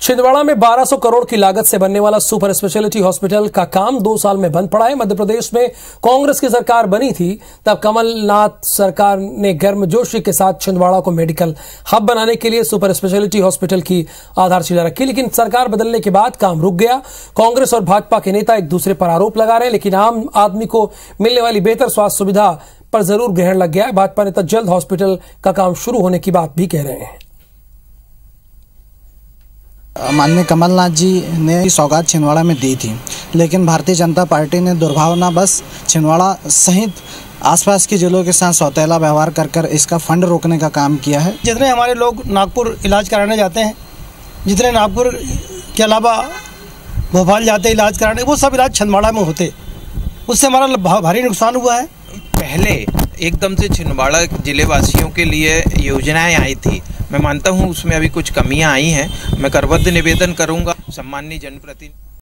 छिंदवाड़ा में 1200 करोड़ की लागत से बनने वाला सुपर स्पेशलिटी हॉस्पिटल का काम 2 साल में बंद पड़ा है। मध्य प्रदेश में कांग्रेस की सरकार बनी थी, तब कमलनाथ सरकार ने गर्मजोशी के साथ छिंदवाड़ा को मेडिकल हब बनाने के लिए सुपर स्पेशलिटी हॉस्पिटल की आधारशिला रखी, लेकिन सरकार बदलने के बाद काम रुक गया। कांग्रेस और भाजपा के नेता एक दूसरे पर आरोप लगा रहे हैं, लेकिन आम आदमी को मिलने वाली बेहतर स्वास्थ्य सुविधा पर जरूर ग्रहण लग गया है। भाजपा नेता जल्द हॉस्पिटल का काम शुरू होने की बात भी कह रहे हैं। माननीय कमलनाथ जी ने सौगात छिंदवाड़ा में दी थी, लेकिन भारतीय जनता पार्टी ने दुर्भावनावश छिंदवाड़ा सहित आसपास के जिलों के साथ सौतेला व्यवहार कर इसका फंड रोकने का काम किया है। जितने हमारे लोग नागपुर इलाज कराने जाते हैं, जितने नागपुर के अलावा भोपाल जाते इलाज कराने, वो सब इलाज छिंदवाड़ा में होते, उससे हमारा भारी नुकसान हुआ है। पहले एकदम से छिंदवाड़ा जिले वासियों के लिए योजनाएं आई थी, मैं मानता हूं उसमें अभी कुछ कमियां आई हैं। मैं करबद्ध निवेदन करूंगा सम्माननीय जनप्रतिनिधि